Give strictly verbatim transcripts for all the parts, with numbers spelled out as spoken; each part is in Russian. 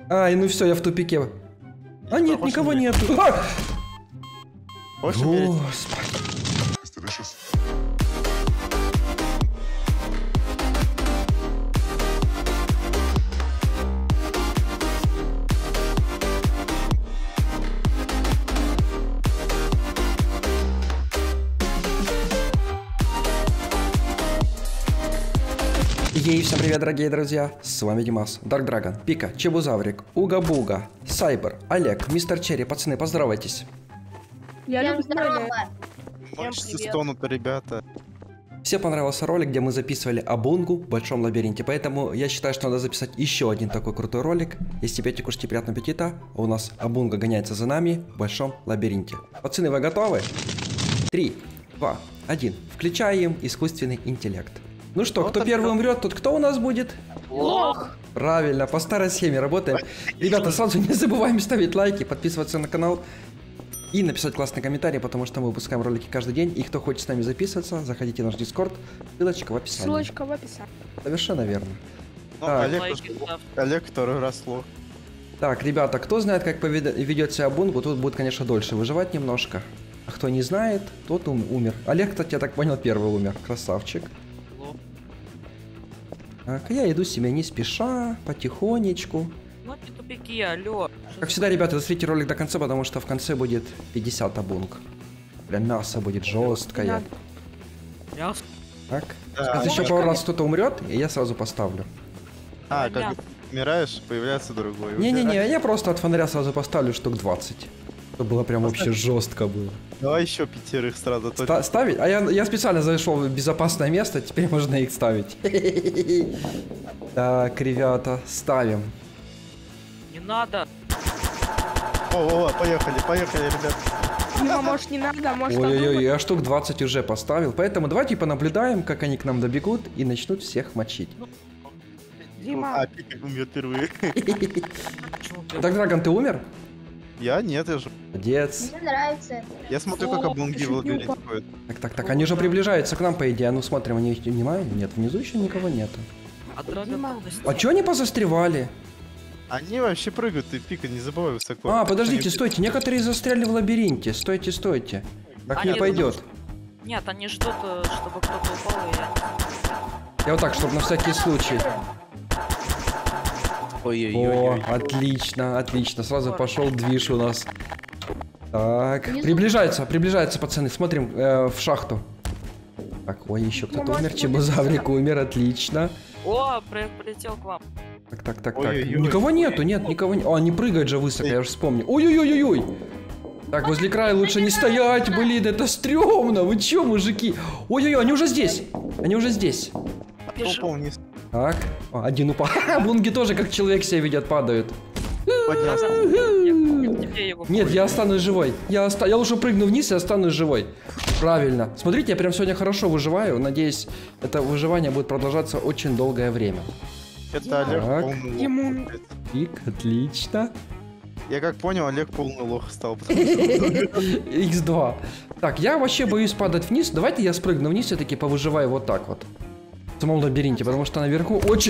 Ай, ну все, я в тупике. А нет, Хочешь никого умереть? нету. А! Хочешь умереть? Господи. Ей, всем привет, дорогие друзья, с вами Димас, Dark Dragon, Пика, Чебузаврик, Уга-Буга, Сайбер, Олег, Мистер Черри, пацаны, поздоровайтесь. Я люблю Олег. Мышцы стонут, ребята. Всем понравился ролик, где мы записывали Абунгу в большом лабиринте, поэтому я считаю, что надо записать еще один такой крутой ролик. Если пейте, кушайте, приятного аппетита, а у нас Абунга гоняется за нами в большом лабиринте. Пацаны, вы готовы? Три, два, один. Включаем искусственный интеллект. Ну что, вот кто первый умрет, тот кто у нас будет? Лох! Правильно, по старой схеме работаем. Ребята, сразу не забываем ставить лайки, подписываться на канал и написать классный комментарий, потому что мы выпускаем ролики каждый день. И кто хочет с нами записываться, заходите в наш Дискорд, ссылочка в описании. Ссылочка в описании. Совершенно верно. Ну, Так. Олег, Олег второй раз лох. Так, ребята, кто знает, как ведет себя Бунгу, тут будет, конечно, дольше выживать немножко. А кто не знает, тот ум умер. Олег, кстати, я так понял, первый умер. Красавчик. Так, я иду себе не спеша, потихонечку. Ну не тупики, алло. Как всегда, ребята, досмотрите ролик до конца, потому что в конце будет пятьдесят абунг. Прям мясо будет жесткое. Мясо? Так. Да. Сейчас еще пару раз кто-то умрет, и я сразу поставлю. А, как умираешь, появляется другой. Не-не-не, я просто от фонаря сразу поставлю штук двадцать. Чтобы было прям вообще жестко было. Давай еще пятерых сразу. Ста ставить? А я, я специально зашел в безопасное место, теперь можно их ставить. Так, ребята, ставим. Не надо. О, о, поехали, поехали, ребят. Ну, может не надо, может Ой-ой-ой, я штук двадцать уже поставил. Поэтому давайте понаблюдаем, как они к нам добегут и начнут всех мочить. Дима. А, Пика умер впервые. Так, Драгон, ты умер? Я нет, я же. Молодец. Мне нравится. Я смотрю, как Абунги в лабиринте ходят. Так, так, так, они уже приближаются к нам, по идее. А ну смотрим, они их внимают? Нет, внизу еще никого нету. А Драгон... А чё они позастревали? Они вообще прыгают, ты, Пика, не забывай высоко. А, подождите, стойте, некоторые застряли в лабиринте. Стойте, стойте. Так Они не пойдет. Нет, они ждут, чтобы кто-то упал, и я... Я вот так, чтобы на всякий случай. О, Ой-ой-ой. отлично, отлично. Сразу пошел движ у нас. Так, приближается, приближается, пацаны. Смотрим э, в шахту. Так, ой, еще кто-то умер. Чебузаврик умер, отлично. О, при полетел к вам. Так, так, так, так. Ой-ой-ой. Никого нету, нет, никого нет. О, они прыгают же высоко, я же вспомнил. Ой-ой-ой-ой. Так, возле края лучше не стоять, блин, это стрёмно. Вы чё, мужики? Ой-ой-ой, они уже здесь. Они уже здесь. Упал вниз. Так, О, один упал. Бунги тоже как человек себя ведет, падают. Поднялся. Нет, я останусь живой. Я, оста... я лучше прыгну вниз и останусь живой. Правильно. Смотрите, я прям сегодня хорошо выживаю. Надеюсь, это выживание будет продолжаться очень долгое время. Это Олег Так. полный лох. Ему- Пик, отлично. Я как понял, Олег полный лох стал. икс два. Так, я вообще боюсь падать вниз. Давайте я спрыгну вниз, все-таки повыживаю вот так вот. В самом лабиринте, потому что наверху очень...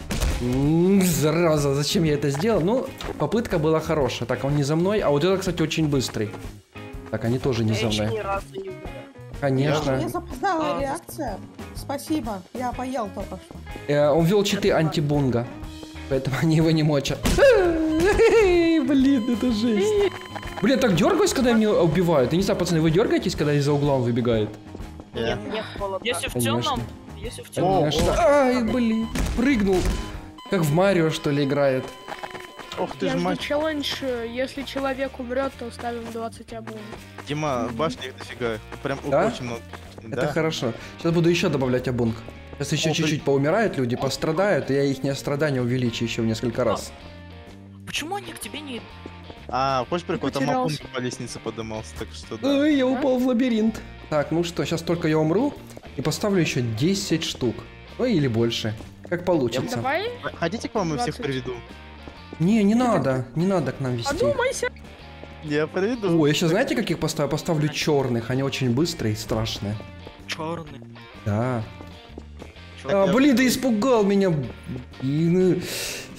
М, зараза, зачем я это сделал? Ну, попытка была хорошая. Так, он не за мной, а вот это, кстати, очень быстрый. Так, они тоже не за мной. Конечно. Мне запоздала реакция. Спасибо, я поел только что. Э, он ввел читы антибунга, поэтому они его не мочат. Блин, это жесть. Блин, так дергаюсь, когда меня убивают. Я не знаю, пацаны, вы дергаетесь, когда из-за угла он выбегает? Если в Конечно. темном, если в темном... Конечно. Ай, блин, прыгнул. Как в Марио, что ли, играет. Ох ты Я ж жду мать. челлендж, если человек умрет, то ставим двадцать абун. Дима, башни их дофига. Прям Да? очень много. Это Да? хорошо. Сейчас буду еще добавлять абунг. Сейчас еще О, чуть-чуть поумирают люди, пострадают, и я их страдания увеличу еще в несколько раз. Почему они к тебе не... А, хочешь прикол, там потерялся. Абунг по лестнице подымался, так что да. Ой, я упал в лабиринт. Так, ну что, сейчас только я умру и поставлю еще десять штук. Ну или больше. Как получится. Давай, Хотите к вам и всех двадцать. приведу? Не, не надо. Не надо к нам вести. подумайся. Я приведу. Ой, я сейчас знаете, каких поставлю? Поставлю черных. Они очень быстрые и страшные. Черный. Да. Так, А, я- блин, да испугал меня. Блин.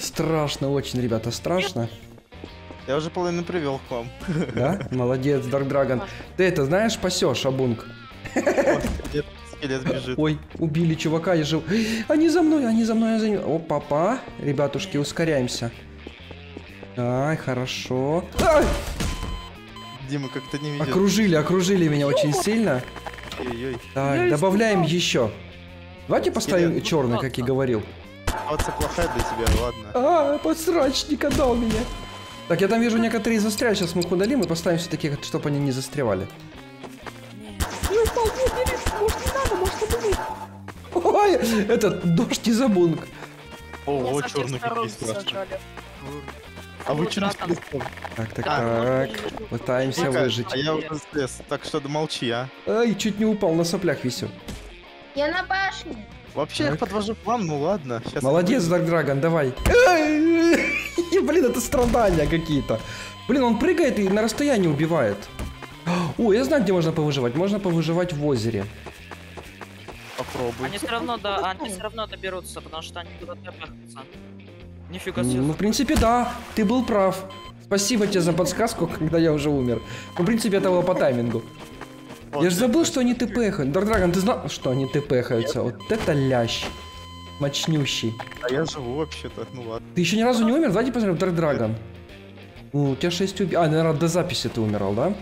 Страшно очень, ребята, страшно. Я уже половину привел к вам. Да? Молодец, Dark Dragon. Ты это знаешь, пасешь, Абунг? Скелет, скелет бежит. Ой, убили чувака, я жив. Они за мной, они за мной, я за ним. О, папа. Ребятушки, ускоряемся. Ай, хорошо. Ай! Дима как-то не видит. Окружили, окружили меня очень сильно. Ой-ой. Так, добавляем еще. Давайте поставим черный, как и говорил. Ситуация плохая для тебя, ладно. А, подсрачник отдал меня. Так, я там вижу некоторые застряли, сейчас мы их удалим и поставим все-таки, чтобы они не застревали. Не упал, не убери, может не надо, может убери. Ой, этот дождь из Абунг. Ого, Меня со всех черный сторон какие страшные. зажали. А вы Вот через там. плестом? Так, так, А, так. Пытаемся Тихо, выжить. а я уже слез, так что молчи, а. Ай, чуть не упал, на соплях висю. Я на башне. Вообще я Так. подвожу к вам, ну ладно. Сейчас Молодец, Dark Dragon, давай. Ай, блин, это страдания какие-то. Блин, он прыгает и на расстоянии убивает. О, я знаю, где можно повыживать. Можно повыживать в озере. попробуй. Они все равно, да, они все равно доберутся, потому что они будут напрягаться. Нифига себе. Ну, в принципе, да, ты был прав. Спасибо тебе за подсказку, когда я уже умер. Ну, в принципе, это было по таймингу. Вот Я же забыл, это. что они ТПхают. Dark Dragon, ты знал, что они ТПхаются? Вот это лящ. Мочнющий. А я живу вообще-то, ну ладно. Ты еще ни разу не умер? Давайте посмотрим, Dark Dragon. Ну, у тебя шесть убий... А, наверное, до записи ты умирал, да?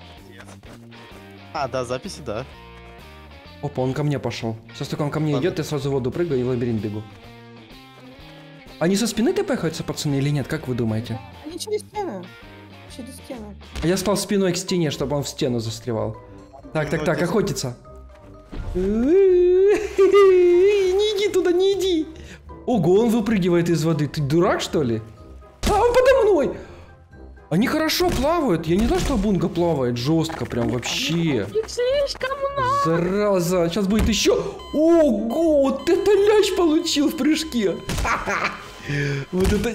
А, да, записи, да. Опа, он ко мне пошел. Сейчас только он ко мне Ладно. идет, я сразу в воду прыгаю и в лабиринт бегу. Они со спины ТПхаются, пацаны, или нет? Как вы думаете? Они через стену. Через стену. А я стал спиной к стене, чтобы он в стену застревал. Так, так, Ну, так, здесь- охотиться. Не иди туда, не иди. Ого, он выпрыгивает из воды. Ты дурак, что ли? А, он подо мной. Они хорошо плавают. Я не знаю, что Абунга плавает жестко, прям вообще. Их слишком много. Зараза, сейчас будет еще. Ого, вот это лящ получил в прыжке. Вот это...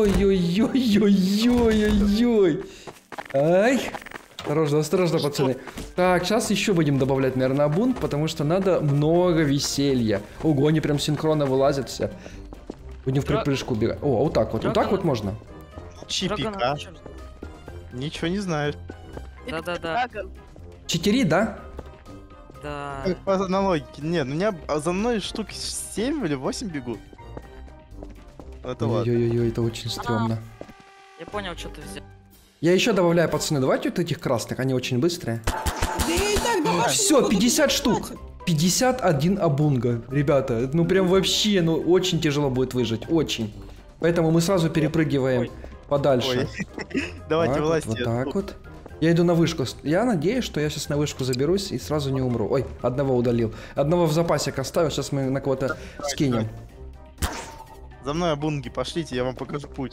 Ой-ой-ой-ой-ой-ой-ой. Ай. Осторожно, осторожно, пацаны. Так, сейчас еще будем добавлять, наверное, бунт, потому что надо много веселья. Ого, они прям синхронно вылазят все. Будем в Дра- припрыжку бегать. О, вот так вот, вот так вот можно. Чипика. Ничего не знаю. Да-да-да. Читери, да? Да. Как по аналогике. Нет, у меня за мной штук семь или восемь бегут. Это ладно. Ой-ой-ой, это очень стрёмно. Я понял, что ты взял. Я еще добавляю, пацаны, давайте вот этих красных, они очень быстрые. Да я и так до башни Все, не буду пятьдесят добивать. штук. пятьдесят один Абунга. Ребята, ну прям вообще, ну очень тяжело будет выжить, очень. Поэтому мы сразу перепрыгиваем Ой. подальше. Ой. Давайте Так вот, власти. вот так вот. Я иду на вышку. Я надеюсь, что я сейчас на вышку заберусь и сразу не умру. Ой, одного удалил. Одного в запасик оставил, сейчас мы на кого-то скинем. За мной Абунги, пошлите, я вам покажу путь.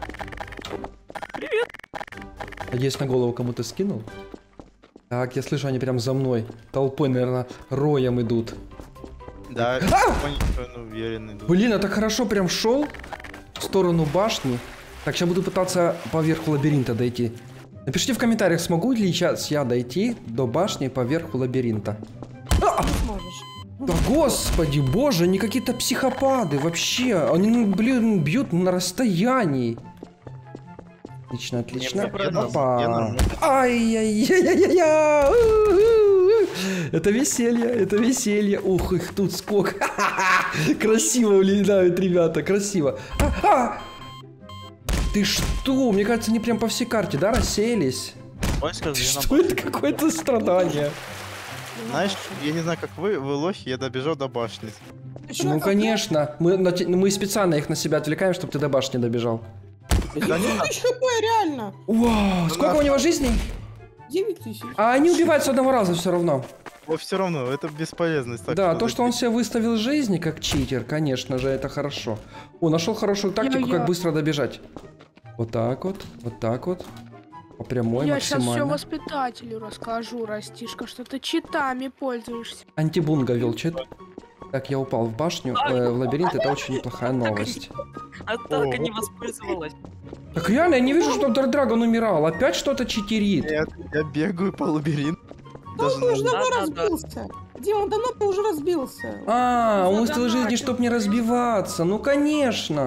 Надеюсь, на голову кому-то скинул. Так, я слышу, они прям за мной. Толпой, наверное, роем идут. Да, они совершенно уверены. идут. Блин, я так хорошо прям шел в сторону башни. Так, сейчас буду пытаться по верху лабиринта дойти. Напишите в комментариях, смогу ли сейчас я дойти до башни по верху лабиринта. А! Не сможешь. Да господи, боже, они какие-то психопаты вообще. Они, ну, блин, бьют на расстоянии. Отлично, отлично. Я нормально, Опа. я нормально. Ай-яй-яй-яй-яй. Это веселье, это веселье. Ух, их тут сколько. Красиво улетают, ребята, красиво. А-а! Ты что? Мне кажется, они прям по всей карте, да, рассеялись? Ой, скажи, я Что на- это какое-то страдание? Знаешь, я не знаю, как вы, вы лохи, я добежал до башни. Ты чё, Ну, как конечно. Мы, на те- мы специально их на себя отвлекаем, чтобы ты до башни добежал. я? девять тысяч хп, реально. Вау, сколько у него жизней? девять тысяч. А они убивают с одного раза все равно. Но все равно, это бесполезность. так Да, то, что он запи- себя выставил жизни как читер, конечно же, это хорошо. О, нашел хорошую тактику, Я-я. как быстро добежать. Вот так вот, вот так вот. По прямой Я сейчас все максимально. воспитателю расскажу, Растишка, что ты читами пользуешься. Антибунга вел чит. Так, я упал в башню, э, в лабиринт, это очень неплохая новость. А так не воспользовалась. Так реально, я не вижу, что Dark Dragon умирал. Опять что-то читерит. Нет, я бегаю по лабиринту. Да Даже он уже на- давно Да-да-да. разбился. Дима, давно ты уже разбился. А, он выставил Задонатил. жизни, чтобы не разбиваться. Ну, конечно.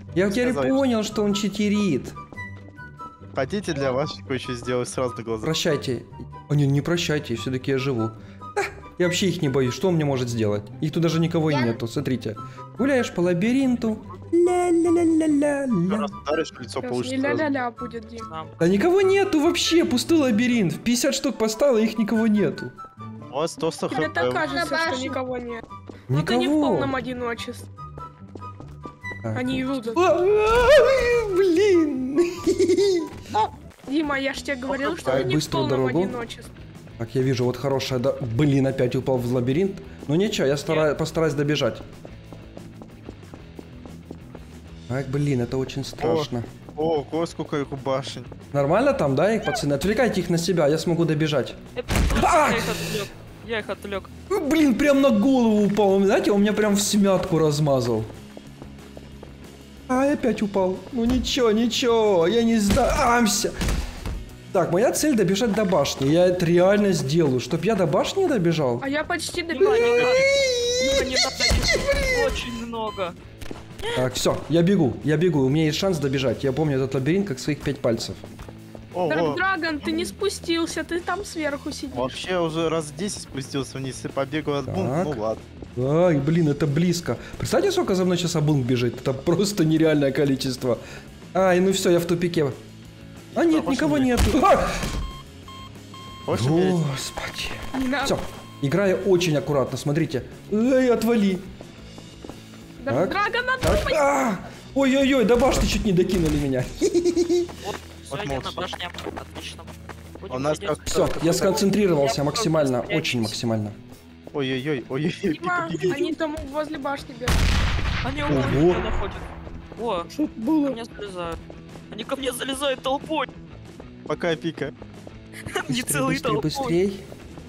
Я теперь Сказали, понял, что он читерит. Хотите для вас кое-что сделать сразу на глаза? Прощайте. А не, не прощайте, все-таки я живу. А, я вообще их не боюсь, что он мне может сделать? Их тут даже никого и Я- нету, смотрите. Гуляешь по лабиринту. Ля-ля-ля-ля-ля. Раз ударишь, лицо Сейчас получится. не сразу. ля-ля-ля будет, Дим. Там. Да никого нету вообще, пустой лабиринт. В пятьдесят штук поставил, а их никого нету. У вас сто Тебе хп. так кажется, что башне. никого нет. Ну ты не в Никого. полном одиночестве. Так. Они идут. А, а, Блин. Дима, я ж тебе говорил, что Так, ты не в быструю полном дорогу. одиночестве. Так, я вижу, вот хорошая, да... Блин, опять упал в лабиринт. Ну ничего, я стара... постараюсь добежать. Ай, блин, это очень страшно. О, ого, сколько их у башен. Нормально там, да, их пацаны? Отвлекайте их на себя, я смогу добежать. Я А! я их отвлек. Я их отвлек. Блин, прям на голову упал. Знаете, он меня прям в смятку размазал. А, и опять упал. Ну ничего, ничего, я не сдамся. Так, моя цель добежать до башни. Я это реально сделаю. Чтоб я до башни добежал. А я почти Дима, добила. не надо. Дима, не надо. Очень много. Так, все, я бегу, я бегу. У меня есть шанс добежать. Я помню этот лабиринт как своих пять пальцев. Ого, Драгон, ты не спустился, ты там сверху сидишь. вообще уже раз десять спустился вниз и побегал от бункера. Так. Ну ладно. Ай, блин, это близко. Представьте, сколько за мной сейчас Абунг бежит. Это просто нереальное количество. Ай, ну все, я в тупике. А нет, пошли никого мне. нету. А! Хочешь умереть? Господи. Не надо. Все, играю очень аккуратно, смотрите. Эй, отвали. Да, Так. Драгон, надо Так, а! Ой-ой-ой, до башни чуть не докинули меня. Вот, Вот все, я на молча. башне. Отлично. Будем У нас ходить. как- Все, я сконцентрировался Я максимально, просто очень максимально. Ой-ой-ой, ой-ой-ой. Дима, пика, пика. они там возле башни бегают. Они у Ого. меня находят. О, Что это ко было? мне залезают. Они ко мне залезают толпой. Пока пика. Не целый быстрей, толпой. быстрей.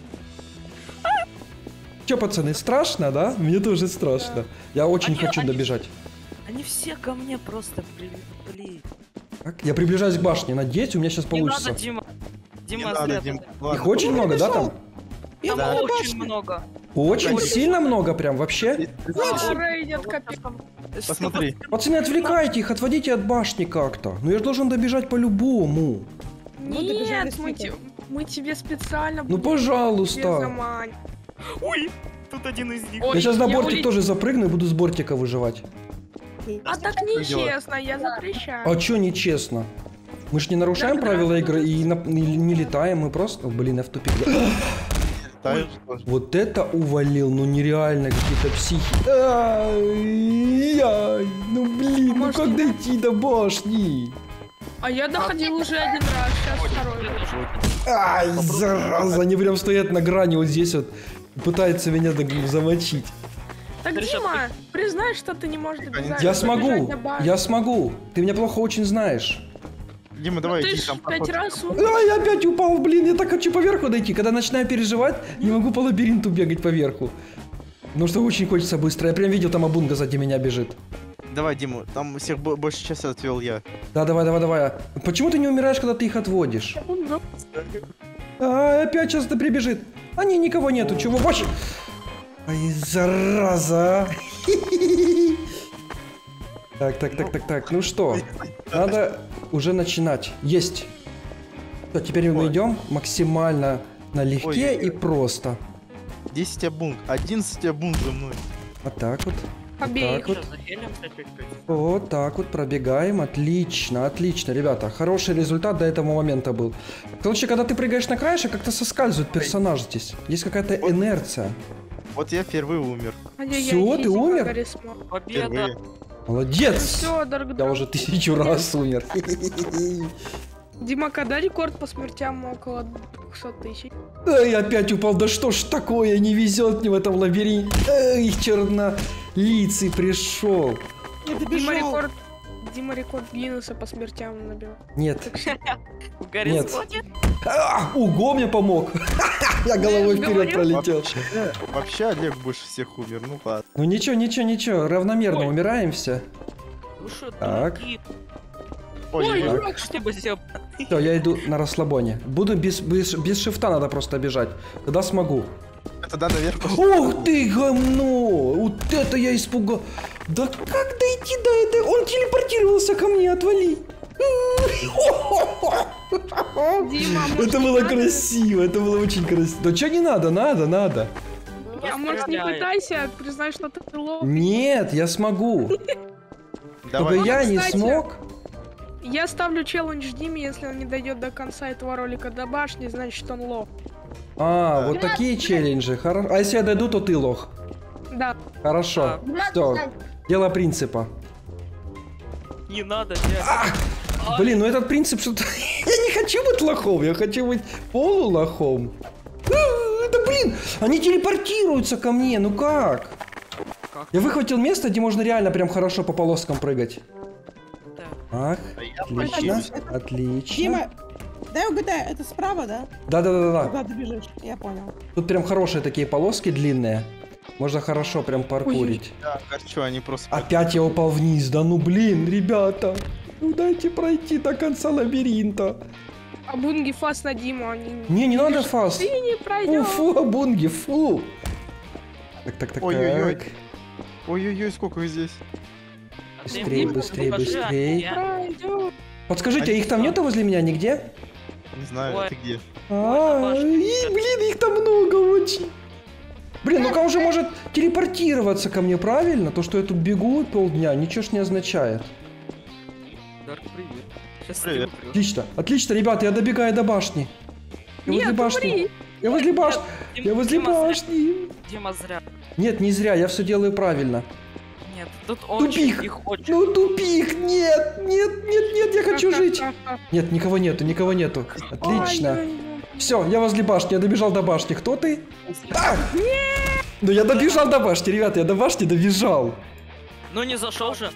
Че, пацаны, страшно, да? Мне тоже страшно. Я очень Они- хочу они- добежать. Они все ко мне просто прилипли. Так, я приближаюсь к башне, надеюсь, у меня сейчас Не получится. надо, Дима. Не Дима, надо, зря Дим. ты. Ладно. Их очень много, да, там? Я Там Да. на очень башне. много. Очень Очень. сильно много прям, вообще. Да, рейдят капец. Посмотри. Пацаны, отвлекайте их, отводите от башни как-то. Ну я же должен добежать по-любому. Мы добежали Нет, мы, сколько? те- мы тебе специально Ну будем тебе пожалуйста. заманить. Ой, тут один из них. Ой, Я сейчас на я бортик улет- тоже запрыгну и буду с бортика выживать. А так нечестно, я запрещаю. А чё нечестно? Мы ж не нарушаем Да, правила да. игры и, на- и не летаем, мы просто... О, блин, я в тупик. Ставишь тоже. Вот это увалил, ну нереально, какие-то психи. Ай-яй, ну блин, ну Может, как не дойти до башни? А я доходил уже один раз, сейчас второй. Ай, зараза, они прям стоят на грани вот здесь вот, пытаются меня так замочить. Так, Смотри, Дима, признай, что ты не можешь добежать. Я добежать смогу, до башни. я смогу, ты меня плохо очень знаешь. Дима, давай, Ты иди ж там. пять проходи. раз у- Ай, я опять упал, блин, я так хочу поверху дойти. Когда начинаю переживать, не могу по лабиринту бегать поверху. Ну что очень хочется быстро, я прям видел, там Абунга сзади меня бежит. Давай, Дима, там всех бо- больше часа отвел я. Да, давай, давай, давай. Почему ты не умираешь, когда ты их отводишь? А, опять сейчас-то прибежит. А не, никого нету, чего больше? Ай, зараза. Так, так, так, так, так, ну что? Надо уже начинать. Есть. Всё, теперь мы Ой. идем максимально налегке Ой-ой-ой. и просто. десять обунг, одиннадцать обунг за мной. Вот так вот. Побей Так их. вот. Сейчас захилимся чуть-чуть. Вот так вот пробегаем. Отлично, отлично, ребята. Хороший результат до этого момента был. Короче, когда ты прыгаешь на краешек, как-то соскальзывает персонаж здесь. Есть какая-то инерция. Вот я впервые умер. Ай-яй-яй, Всё, ты Дима, умер? Гаррисман. Победа. Впервые. Молодец! Все, дорог Я уже тысячу раз умер. Дима, когда рекорд по смертям около двухсот тысяч? Эй, опять упал. Да что ж такое, не везет мне в этом лабиринте. Эй, чернолицый пришел. Я Дима добежал. рекорд, Дима рекорд Гиннесса по смертям набил. Нет. В Гаррисоне? А, Уго мне помог. Я головой же вперед говорил. пролетел. Вообще, вообще Олег больше всех умер, ну ладно. Ну ничего, ничего, ничего. Равномерно Ой. умираем все. Вы что, Так. дураки? Ой, Ой, ой, дурак, что Спасибо, Зеб. Все, я иду на расслабоне. Буду без, без, без шифта надо просто бежать. Тогда смогу. туда наверх пошел. Ух ты, гомно! Вот это я испугал. Да как дойти до этого? Он телепортировался ко мне, отвали. Дима, может, Это не было надо? красиво, это было очень красиво. Да что не надо, надо, надо. А может не Стреляет. пытайся признать, что ты лох. Нет, я смогу. Давай. Только я не Кстати. смог. Я ставлю челлендж Диме, если он не дойдет до конца этого ролика до башни, значит он лох. А, вот такие челленджи. Хоро- А если я дойду, то ты лох. Да. Хорошо. Дима, Все. встань. Дело принципа. Не надо, дядя. Блин, ну этот принцип что-то... Я не хочу быть лохом, я хочу быть полулохом. А, Да блин, они телепортируются ко мне, ну как? Как? Я выхватил место, где можно реально прям хорошо по полоскам прыгать. Да. Ах, отлично, Это- отлично. Дима, дай угадаю, это справа, да? Да-да-да-да. Куда ты бежишь? Я понял. Тут прям хорошие такие полоски длинные. Можно хорошо прям паркурить. Да, короче, они просто... Опять я упал вниз, да ну блин, ребята. Ну дайте пройти до конца лабиринта. А бунги фас на Диму, они... Не, не надо фас. Ты не Фу, пройдешь. фу, абунги, фу. Так, так, так, Ой-ой-ой. так. Ой-ой-ой, сколько их здесь. А ты Быстрей, мне быстрей, покажи, быстрей. а Пройдешь. Подскажите, а их там нету возле меня нигде? Не знаю, Ой. ты где. А, башня. и, блин, их там много очень. Блин, ну-ка уже может телепортироваться ко мне, правильно? То, что я тут бегу полдня, ничего ж не означает. Дарк, привет. Сейчас Привет. стрелю. Отлично, отлично, ребята, я добегаю до башни. Я возле Нет, башни. умри. Я возле башни. Дим- Я возле Дима зря. башни. Дима зря. Нет, не зря, я все делаю правильно. Нет, тут очень, Тупик. их очень. Ну тупик, нет, нет, нет, нет, я хочу жить. Ха-ха-ха. Нет, никого нету, никого нету. Отлично. Ой-ой-ой. Все, я возле башни, я добежал до башни. Кто ты? А! Ну я добежал до башни, ребята, я до башни добежал. Ну не зашел же.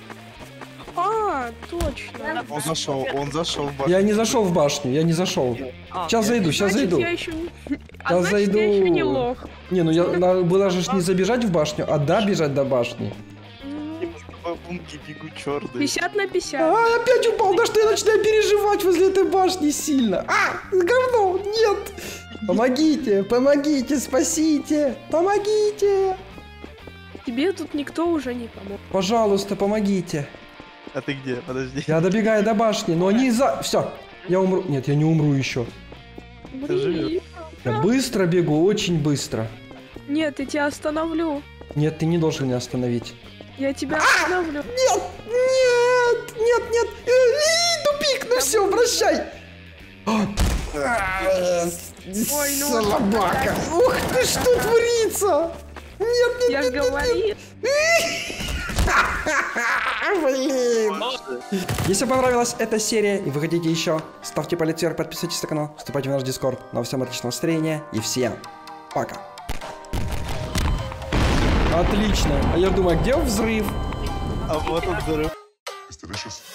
А, точно. Он зашел, он зашел в башню. Я не зашел в башню, я не зашел. А, Сейчас зайду, сейчас Значит, зайду. я еще не... А Сейчас значит, я еще не зайду. лох. Не, ну я надо было же ж не забежать в башню, а добежать до башни. М, По бунке бегу черный. пятьдесят на пятьдесят. А, опять упал, да что я начинаю переживать возле этой башни сильно. А, говно, нет. Помогите, помогите, спасите, помогите. Тебе тут никто уже не помог. Пожалуйста, помогите. А ты где? Подожди. Я добегаю до башни, но они за... Все, я умру. Нет, я не умру еще. Ты живешь. Блин. Я быстро бегу, очень быстро. Нет, я тебя остановлю. Нет, ты не должен меня остановить. Я тебя остановлю. Нет, нет, нет, нет. Э, э, тупик, ну все, прощай. Ой, ну вот Слабака. Ух ты, что творится? Нет, нет, Я же говорил. блин. Если понравилась эта серия и вы хотите еще, ставьте палец вверх, подписывайтесь на канал, вступайте в наш дискорд. Ну а всем отличного настроения и всем пока. Отлично. А я думаю, где взрыв? А вот он взрыв. Delicious.